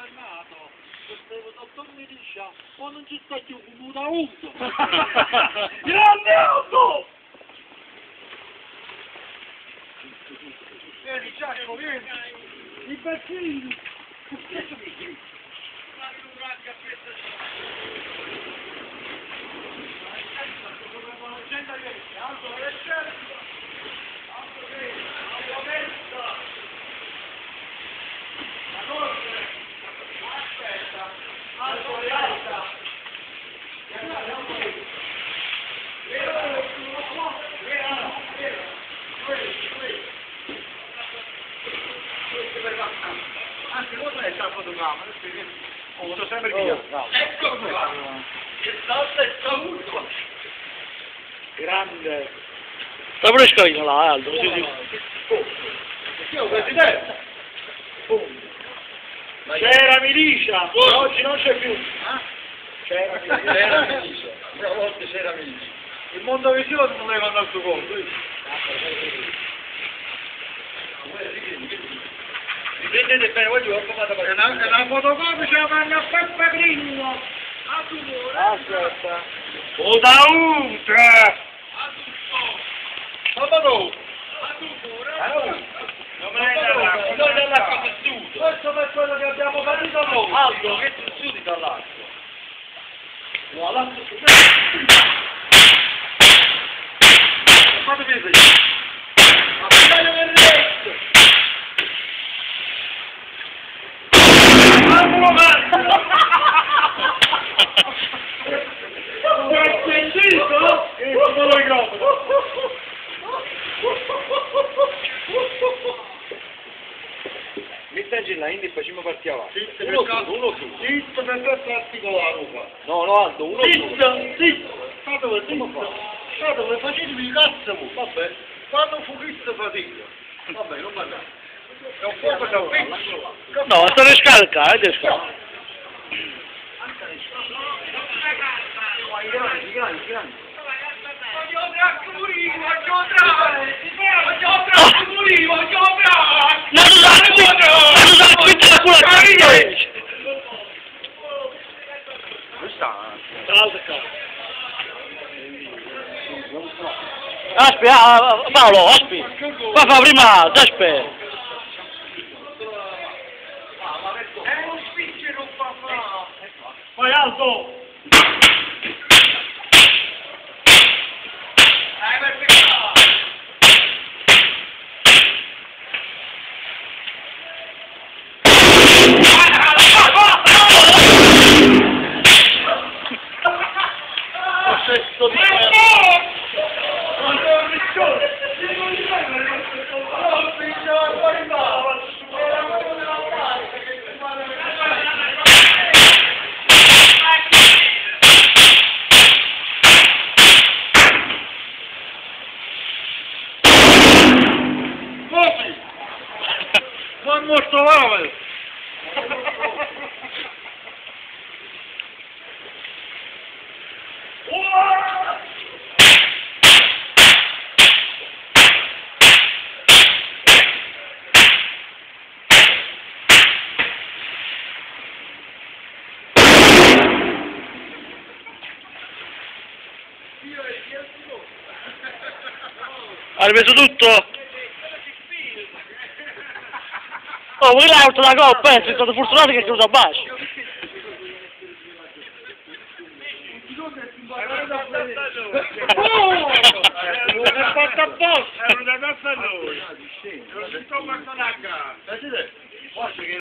condannato, questo dottor Milicia, o non ci sta più come una uso. Grande auto! Vieni, Giacomo, vieni! I bacini! Anche cosa è il fotogramma? Oh, sto sempre via. Ecco qua! Che salta e saluto! Grande! Sta pure scarino là, Aldo. Sì, sì. Io presidente! C'era Milicia! Oggi non c'è più! C'era Milicia. Una volta c'era Milicia. Il mondo visione non ne vanno al suo conto. Riprendete bene, voi giù, è una fotocopia, ce la fanno a Pappagrillo! Aspetta! O da ultra! Sabato! Non me ne dà, noi dall'acqua tessuto! Questo per quello che abbiamo capito noi! Aldo, che tessuti dall'acqua! No, l'acqua fate vedere! Ma prendete del resto! Metti là, quindi facciamo partire avanti. Uno su. Zitto per questo articolato qua! No, no, Aldo, uno su. Zitto! Zitto! State dove facetevi i cazzo voi! Vabbè, quando fu Cristo fatica. Vabbè, non parliamo. È un po' da pezzo. No, sta le scalca, scalca. Grandi. Ma tu sai, aspetta la culazione! Aspetta, Paolo, aspetta. Qua fa prima, aspetta. Poi Aldo! Non morto l'ave! Hai preso tutto? Oh, quello è avuto la coppa, sei stato fortunato che è caduto a bacio. Non è fatto apposta! Non è fatto a noi! Non si sto guardando a gara!